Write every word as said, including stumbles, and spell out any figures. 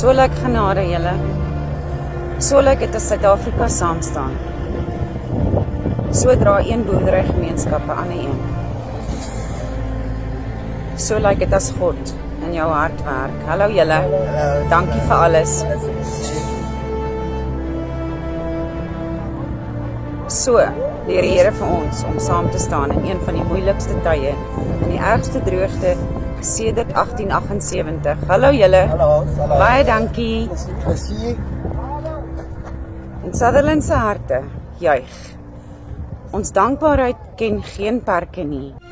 So lyk genade julle. So lyk dit as Suid-Afrika saam staan. So dra een boerderygemeenskap 'n ander een. So lyk dit as God in jou hart werk. Hallo julle. Dankie vir alles. So, leer die Here vir ons om saam te staan in een van die moeilikste tye, in die ergste droogte sedert agtien agtensewentig. Hallo julle. Hallo. Baie dankie. Plezier. In Sutherland se harte juig. Ons dankbaarheid ken geen perke nie.